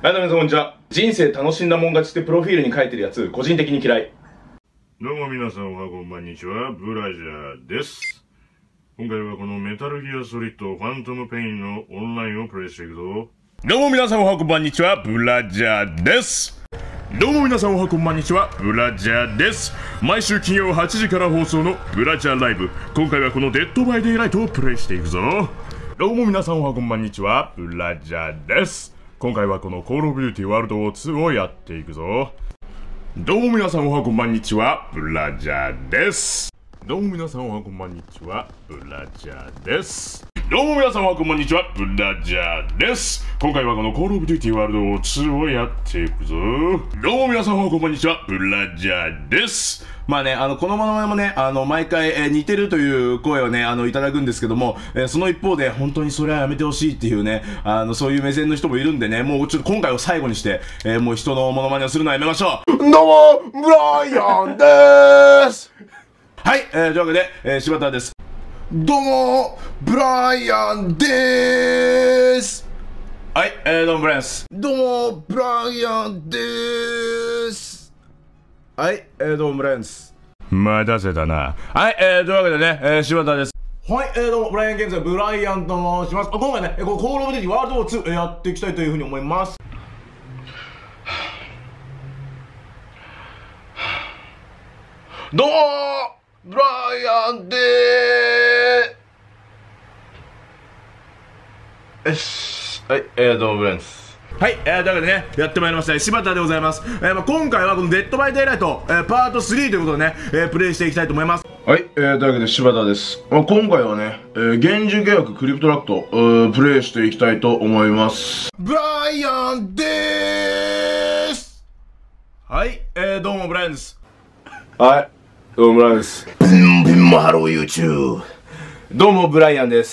はい、どうも皆さんこんにちは。人生楽しんだもん勝ちってプロフィールに書いてるやつ、個人的に嫌い。 どうも皆さんおはこんにちは、ブラジャーです。今回はこのメタルギアソリッドファントムペインのオンラインをプレイしていくぞ。 どうも皆さんおはこんにちは、ブラジャーです。どうも皆さんおはこんにちは、ブラジャーです。毎週金曜8時から放送のブラジャーライブ。今回はこのデッドバイデイライトをプレイしていくぞ。どうも皆さんおはこんにちは、ブラジャーです。今回はこのコールオブデューティワールドウォー2をやっていくぞ。どうも皆さんおはこんにちは、ブラジャーです。どうも皆さんおはこんにちは、ブラジャーです。どうも皆さんおはこんにちは、ブラジャーです。今回はこのコールオブデューティワールドウォー2をやっていくぞ。どうも皆さんおはこんにちは、ブラジャーです。まあね、このモノマネもね、毎回、似てるという声をね、いただくんですけども、その一方で、本当にそれはやめてほしいっていうね、そういう目線の人もいるんでね、もうちょっと今回を最後にして、もう人のモノマネをするのはやめましょう。 どうも、ブライアンでーす。 はい、というわけで、柴田です。 どうも、ブライアンでーす。 はい、どうもブライアンです。 どうも、ブライアンでーす。 はい、どうもブライアンです。待たせたな。はい、というわけでね、柴田です。はい、どうもブライアン現在ブライアンと申します。今回ね、コールオブデューティワールドウォー2、やっていきたいというふうに思います。 どうも、ブライアンでーす。 はい、どうもブライアンです。はい、というわけでね、やってまいりました、柴田でございます。今回はこのデッドバイデイライト、パート3ということでね、プレイしていきたいと思います。 はい、というわけで柴田です。今回はね、厳重契約クリプトラクト、プレイしていきたいと思います。 ブライアンでーす。 はい、どうもブライアンです。 はい、どうもブライアンです。 ビンビンハロー YouTube。 どうもブライアンです。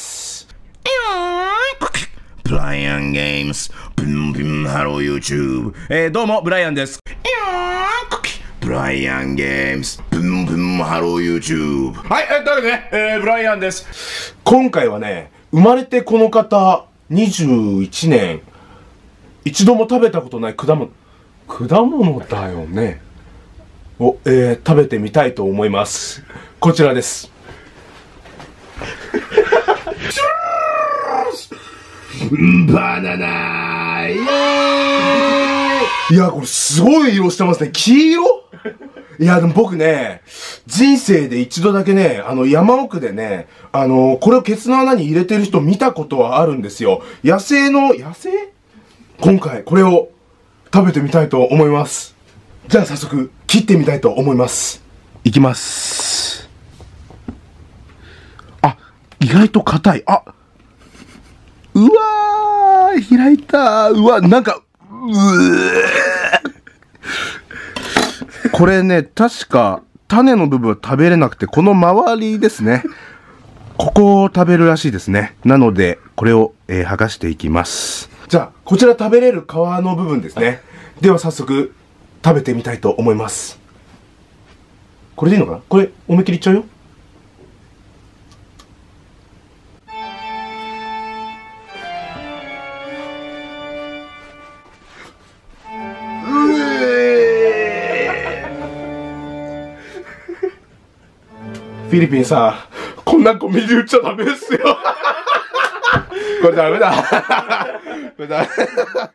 ブライアンゲームズ。ビンビンハロー YouTube。 どうもブライアンです。 ブライアンゲームズ。ビンビンハロー YouTube。 はい、というわけでね、ブライアンです。 今回はね、生まれてこの方、21年、一度も食べたことない果物だよね。を、食べてみたいと思います。こちらです。 バナナイエいや、これすごい色してますね。黄色いや、でも僕ね、人生で一度だけね、山奥でね、これをケツの穴に入れてる人見たことはあるんですよ。野生今回、これを食べてみたいと思います。じゃあ早速、切ってみたいと思います。いきます。あ、意外と硬い。あ、うわー、開いたー。うわ、なんか、これね、確か種の部分は食べれなくて、この周りですね。ここを食べるらしいですね。なので、これを、剥がしていきます。じゃあ、こちら食べれる皮の部分ですね。では早速、食べてみたいと思います。これでいいのかな？これ、思いっきりいっちゃうよ。フィリピンさ、こんな子水打っちゃダメですよ。これダメだ。これダメだ。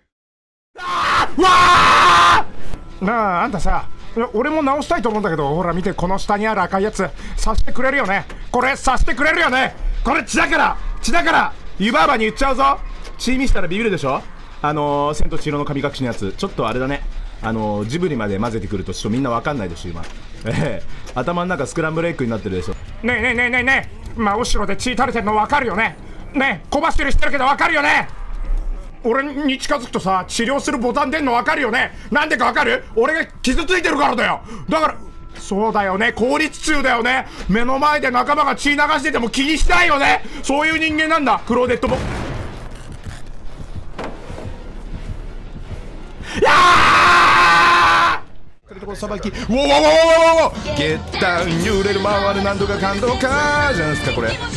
なあ、あんたさ、俺も直したいと思うんだけど、ほら見て、この下にある赤いやつさしてくれるよね。これさしてくれるよね。これ血だから湯婆婆に言っちゃうぞ。血見したらビビるでしょ。千と千尋の神隠しのやつ、ちょっとあれだね、ジブリまで混ぜてくるとちょっとみんなわかんないでしょ今。頭の中スクランブルエッグになってるでしょ。ねえねえねえねえねえ、真後ろで血垂れてるのわかるよね。ねえ、小走りしてるけどわかるよね。俺に近づくとさ、治療するボタン出んの分かるよね。なんでか分かる？俺が傷ついてるからだよ。だからそうだよね、効率中だよね。目の前で仲間が血流してても気にしないよね。そういう人間なんだ、クローデットも。やー！さばき、ウォーウォーウォーウォーウォー、ゲッタン揺れる回る何度か感動かじゃないですかこれ。